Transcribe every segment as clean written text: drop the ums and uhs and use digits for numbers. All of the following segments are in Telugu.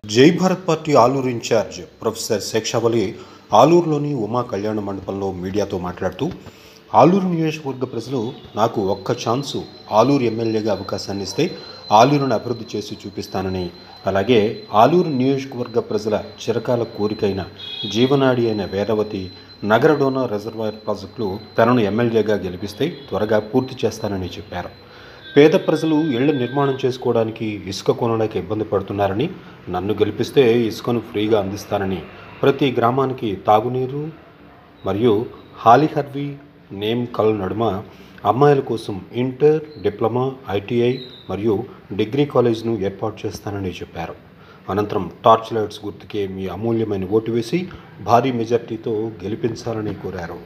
జై Bharat party Aluru incharge professor Shaikshavali ఆలూరులోని ఉమా కళ్యాణ మండపంలో మీడియాతో మాట్లాడుతూ ఆలూరు నియోజకవర్గ ప్రజలు నాకు ఒక్క ఛాన్సు ఆలూరు ఎమ్మెల్యేగా అవకాశాన్ని ఇస్తే ఆలూరును అభివృద్ధి చేసి చూపిస్తానని, అలాగే ఆలూరు నియోజకవర్గ ప్రజల చిరకాల కోరికైన జీవనాడి అయిన వేదవతి నగరడోనా రిజర్వాయర్ ప్రాజెక్టులు తనను ఎమ్మెల్యేగా గెలిపిస్తే త్వరగా పూర్తి చేస్తానని చెప్పారు. పేద ప్రజలు ఇళ్ల నిర్మాణం చేసుకోవడానికి ఇసుక కొనడానికి ఇబ్బంది పడుతున్నారని, నన్ను గెలిపిస్తే ఇసుకను ఫ్రీగా అందిస్తానని, ప్రతి గ్రామానికి తాగునీరు మరియు హాలిహర్వి నేమ్ కల్ నడుమ అమ్మాయిల కోసం ఇంటర్, డిప్లొమా, ఐటీఐ మరియు డిగ్రీ కాలేజ్ను ఏర్పాటు చేస్తానని చెప్పారు. అనంతరం టార్చ్ లైట్స్ గుర్తుకే మీ అమూల్యమైన ఓటు వేసి భారీ మెజార్టీతో గెలిపించాలని కోరారు.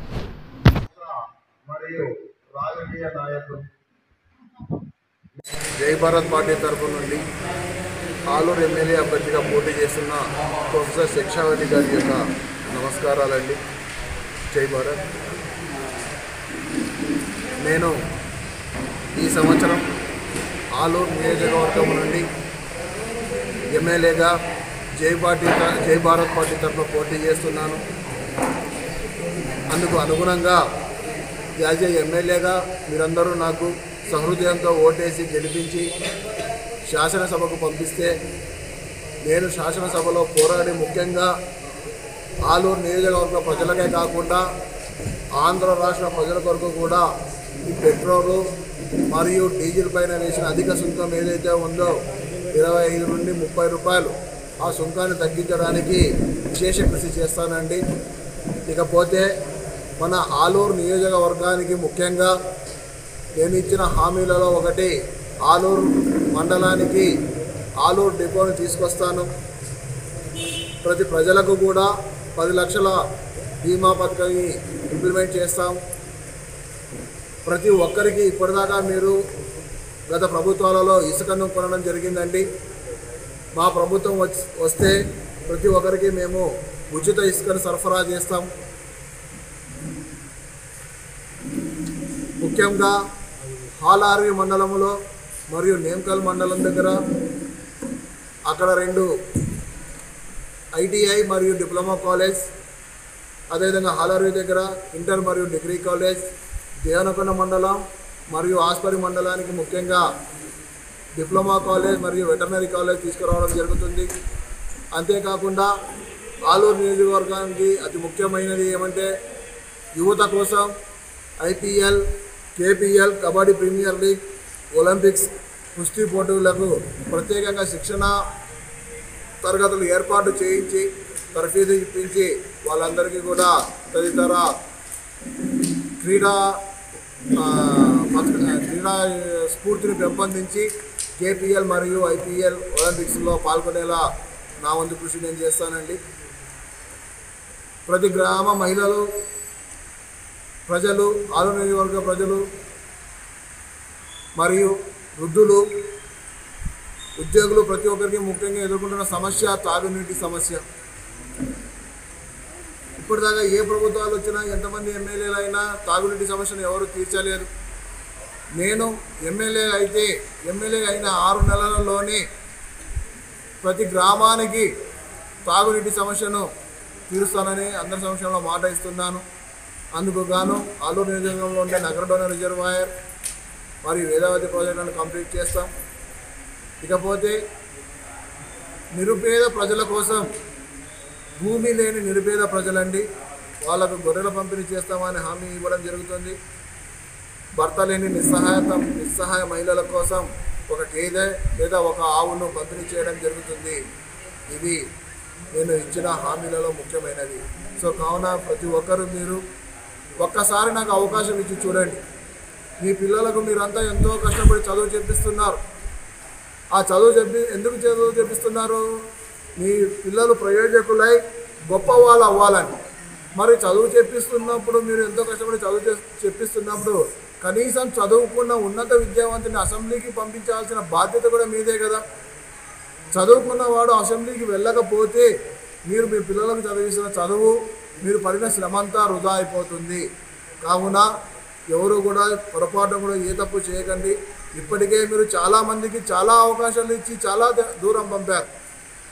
జై భారత్ పార్టీ తరఫు నుండి ఆలూరు ఎమ్మెల్యే అభ్యర్థిగా పోటీ చేస్తున్న ప్రొఫెసర్ శేక్షావతి గారి యొక్క నమస్కారాలండి. జై భారత్. నేను ఈ సంవత్సరం ఆలూరు నియోజకవర్గం నుండి ఎమ్మెల్యేగా జై భారత్ పార్టీ తరఫున పోటీ చేస్తున్నాను. అందుకు అనుగుణంగా యాజ్ ఏ ఎమ్మెల్యేగా మీరందరూ నాకు సహృదయంతో ఓటేసి గెలిపించి శాసనసభకు పంపిస్తే నేను శాసనసభలో పోరాడి ముఖ్యంగా ఆలూరు నియోజకవర్గ ప్రజలకే కాకుండా ఆంధ్ర రాష్ట్ర ప్రజల కొరకు కూడా ఈ పెట్రోలు మరియు డీజిల్ పైన వేసిన అధిక సుంకం ఏదైతే ఉందో 25 నుండి 30 రూపాయలు ఆ సుంకాన్ని తగ్గించడానికి విశేష కృషి చేస్తానండి. ఇకపోతే మన ఆలూరు నియోజకవర్గానికి ముఖ్యంగా నేను ఇచ్చిన హామీలలో ఒకటి ఆలూరు మండలానికి ఆలూరు డిపోని తీసుకొస్తాను. ప్రతి ప్రజలకు కూడా 10 లక్షల బీమా పథకాన్ని ఇంప్లిమెంట్ చేస్తాం. ప్రతి ఒక్కరికి ఇప్పటిదాకా మీరు గత ప్రభుత్వాలలో ఇసుకను కొనడం జరిగిందండి. మా ప్రభుత్వం వస్తే ప్రతి ఒక్కరికి మేము ఉచిత ఇసుకను సరఫరా చేస్తాం. ముఖ్యంగా హాలార్వి మండలంలో మరియు నేమ్కల్ మండలం దగ్గర అక్కడ 2 ఐటీఐ మరియు డిప్లొమా కాలేజ్, అదేవిధంగా హాలార్వి దగ్గర ఇంటర్ మరియు డిగ్రీ కాలేజ్, దేవనకొండ మండలం మరియు ఆస్పరి మండలానికి ముఖ్యంగా డిప్లొమా కాలేజ్ మరియు వెటర్నరీ కాలేజ్ తీసుకురావడం జరుగుతుంది. అంతేకాకుండా ఆలూరు నియోజకవర్గానికి అతి ముఖ్యమైనది ఏమంటే యువత కోసం IPL, KPL, kabaddi premier league, Olympics, కుస్తీ పోటీలకు ప్రత్యేకంగా శిక్షణ తరగతులు ఏర్పాటు చేయించి తర్ఫీదు ఇప్పించి వాళ్ళందరికీ కూడా తదితర క్రీడా స్ఫూర్తిని పెంపొందించి కేపీఎల్ మరియు ఐపీఎల్, ఒలింపిక్స్లో పాల్గొనేలా నా వంతు కృషి నేను చేస్తానండి. ప్రతి గ్రామ మహిళలు, ప్రజలు, ఆలూరు నియోజకవర్గ ప్రజలు మరియు వృద్ధులు, ఉద్యోగులు ప్రతి ఒక్కరికి ముఖ్యంగా ఎదుర్కొంటున్న సమస్య తాగునీటి సమస్య. ఇప్పటిదాకా ఏ ప్రభుత్వాలు వచ్చినా ఎంతమంది ఎమ్మెల్యేలు అయినా తాగునీటి సమస్యను ఎవరు తీర్చలేదు. నేను ఎమ్మెల్యే అయిన 6 నెలలలోనే ప్రతి గ్రామానికి తాగునీటి సమస్యను తీరుస్తానని అందరి సమక్షంలో మాట ఇస్తున్నాను. అందుకు గాను ఆలూరు నియోజకవర్గంలో ఉండే నగరడోనా రిజర్వాయర్ మరియు వేదావతి ప్రాజెక్టులను కంప్లీట్ చేస్తాం. ఇకపోతే నిరుపేద ప్రజల కోసం, భూమి లేని నిరుపేద ప్రజలండి, వాళ్ళకు గొర్రెల పంపిణీ చేస్తామని హామీ ఇవ్వడం జరుగుతుంది. భర్త లేని నిస్సహాయ మహిళల కోసం ఒక గేదె లేదా ఒక ఆవును పంపిణీ చేయడం జరుగుతుంది. ఇవి నేను ఇచ్చిన హామీలలో ముఖ్యమైనది. సో కావున ప్రతి ఒక్కరూ మీరు ఒక్కసారి నాకు అవకాశం ఇచ్చి చూడండి. మీ పిల్లలకు మీరంతా ఎంతో కష్టపడి చదువు చెప్పిస్తున్నారు. ఆ ఎందుకు చదువు చెప్పిస్తున్నారు? మీ పిల్లలు ప్రయోజకులై గొప్ప వాళ్ళు అవ్వాలని. మరి చదువు చెప్పిస్తున్నప్పుడు, మీరు ఎంతో కష్టపడి చదువు చెప్పిస్తున్నప్పుడు కనీసం చదువుకున్న ఉన్నత విద్యావంతుని అసెంబ్లీకి పంపించాల్సిన బాధ్యత కూడా మీదే కదా. చదువుకున్నవాడు అసెంబ్లీకి వెళ్ళకపోతే మీరు మీ పిల్లలకు చదివిస్తున్న చదువు, మీరు పడిన శ్రమంతా వృధా అయిపోతుంది. కావున ఎవరు కూడా పొరపాటు కూడా ఏ తప్పు చేయకండి. ఇప్పటికే మీరు చాలామందికి చాలా అవకాశాలు ఇచ్చి చాలా దూరం పంపారు.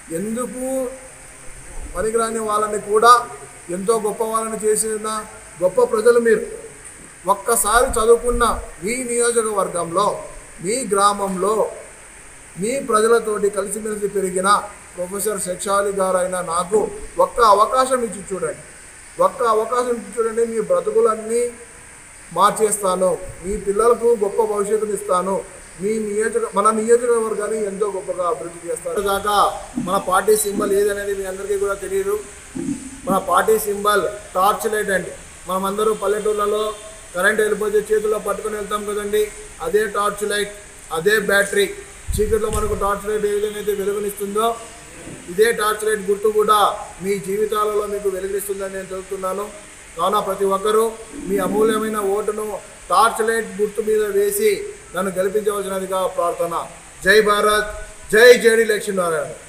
ఎందుకు పనికిరాని వాళ్ళని కూడా ఎంతో గొప్ప వాళ్ళని చేసిన గొప్ప ప్రజలు మీరు. ఒక్కసారి చదువుకున్న మీ నియోజకవర్గంలో, మీ గ్రామంలో, మీ ప్రజలతోటి కలిసిమెలిసి పెరిగిన ప్రొఫెసర్ శేషావళి గారైన నాకు ఒక్క అవకాశం ఇచ్చి చూడండి, ఒక్క అవకాశం ఇచ్చి చూడండి. మీ బ్రతుకులన్నీ మార్చేస్తాను, మీ పిల్లలకు గొప్ప భవిష్యత్తుని ఇస్తాను, మన నియోజకవర్గాన్ని ఎంతో గొప్పగా అభివృద్ధి చేస్తారు. దాకా మన పార్టీ సింబల్ ఏదనేది మీ అందరికీ కూడా తెలియదు. మన పార్టీ సింబల్ టార్చ్ లైట్ అండి. మనమందరూ పల్లెటూళ్ళలో కరెంట్ వెళ్ళిపోతే చేతుల్లో పట్టుకొని వెళ్తాం కదండి, అదే టార్చ్ లైట్, అదే బ్యాటరీ. చీకట్లో మనకు టార్చ్ లైట్ ఏ విధంగా అయితే వెలుగునిస్తుందో, ఇదే టార్చ్ లైట్ గుర్తు కూడా మీ జీవితాలలో మీకు వెలుగునిస్తుందని నేను తెలుపుతున్నాను. కావున ప్రతి ఒక్కరూ మీ అమూల్యమైన ఓటును టార్చ్ లైట్ గుర్తు మీద వేసి నన్ను గెలిపించవలసినదిగా ప్రార్థన. జై భారత్, జై జేడి లక్ష్మీనారాయణ.